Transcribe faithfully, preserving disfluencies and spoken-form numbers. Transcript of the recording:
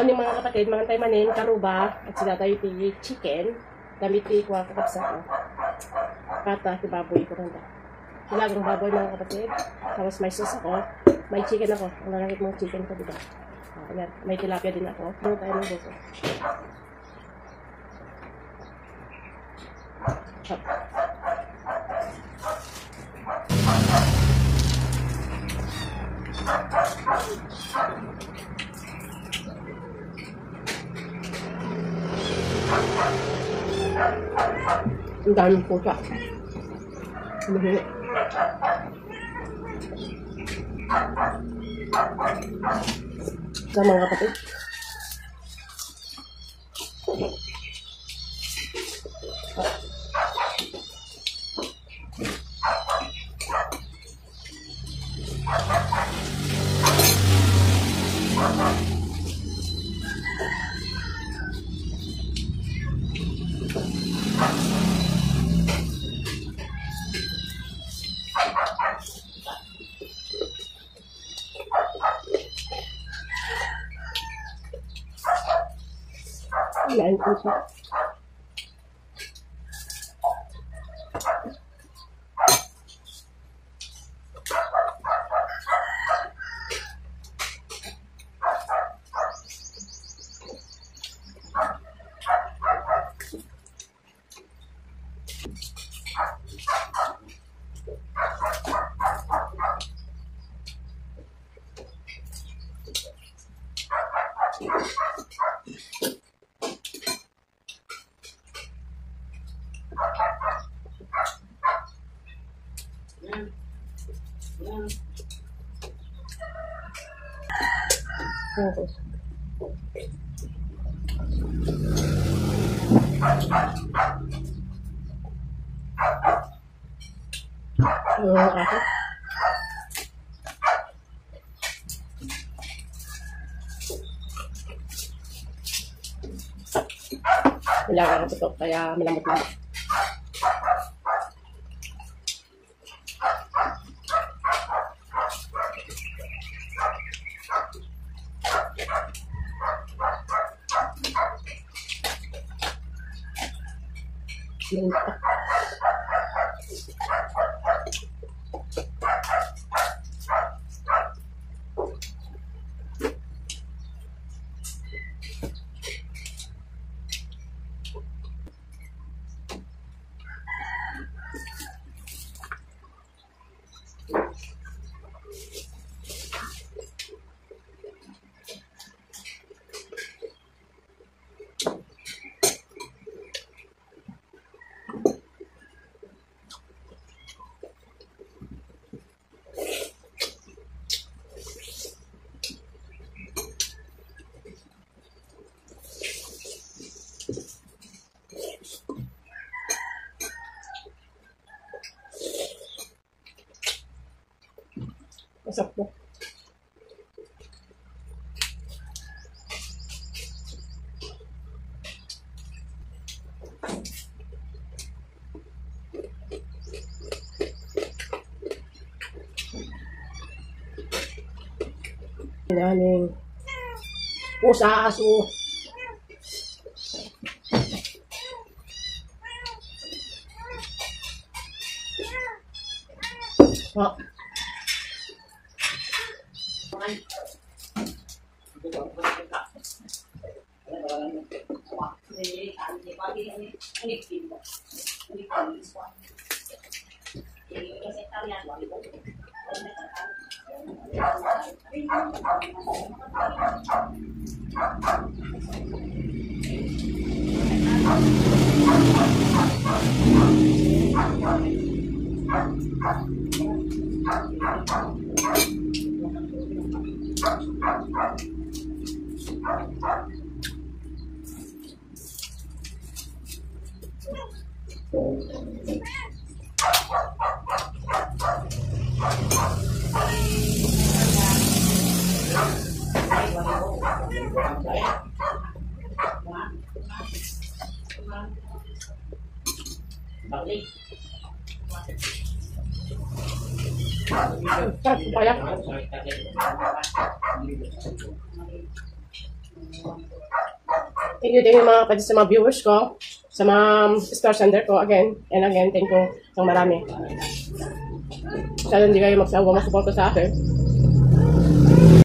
morning mga kapatid, mga tayo manin, karuba, at sila tayo ti chicken, damit ti kwa kakapsa ko. Pata, ti baboy ko rin. Hilagang baboy mga kapatid, tapos may sauce ako, may chicken ako, ang lalakit mong chicken ko diba. Uh, ayan, may tilapia din ako, doon tayo ng buko. Chop. Ang daming pusa. Mahina. Sa mga kapatid. Lain pusa. Okay. Uh, okay. Kailangan ko ito, kaya malambot na. Minta. Masarap po. Inaning pusa, aso. Oh. Balik. Start pa yan. Thank you, thank you mga kapatid sa mga viewers ko, sa mga star sender ko again and again. Thank you ng marami. Sana hindi kayo magsawa masuporta sa akin.